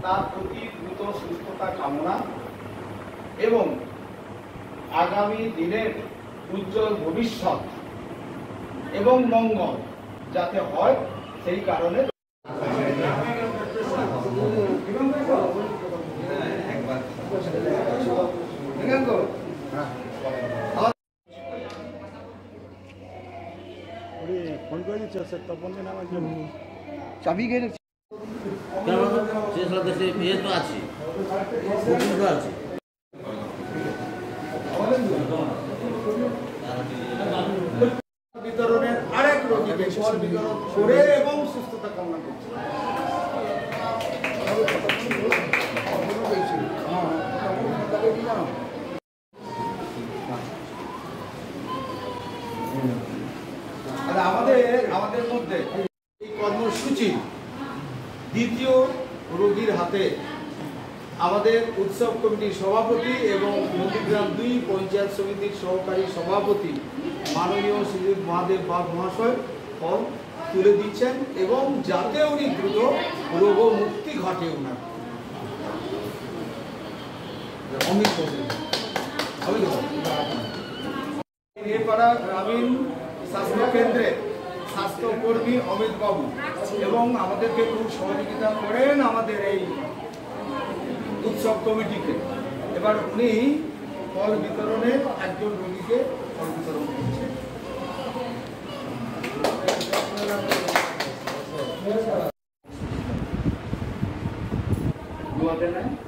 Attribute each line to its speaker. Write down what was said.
Speaker 1: তার প্রতি দ্রুত সুস্থতা কামনা এবং আগামী দিনের উজ্জ্বল ভবিষ্যৎ এবং মঙ্গল যাতে হয় সেই কারণে
Speaker 2: ফোন করে দিচ্ছে স্যার তপন দিন আমার জন্য
Speaker 3: চাবি গেলে
Speaker 4: তো আছে আছে
Speaker 1: বিতরণের আরেক রোগীকে ফল বিতরণ করে এবং সুস্থতা কামনা করছি। আমাদের মধ্যে এই কর্মসূচি দ্বিতীয় রোগীর হাতে আমাদের উৎসব কমিটির সভাপতি এবং নন্দীগ্রাম 2 পঞ্চায়েত সমিতির সহকারী সভাপতি মাননীয় শ্রীযুক্ত মহাদেব বাগ মহাশয় ফল তুলে দিচ্ছেন এবং যাতে উনি দ্রুত রোগ মুক্তি ঘটে ওনার। নেপাড়া গ্রামীণ স্বাস্থ্য কেন্দ্রে স্বাস্থ্যকর্মী অমিত বাবু এবং আমাদেরকে খুব সহযোগিতা করেন আমাদের এই উৎসব কমিটিকে। এবার উনি ফল বিতরণে একজন রোগীকে ফল বিতরণ করছেন।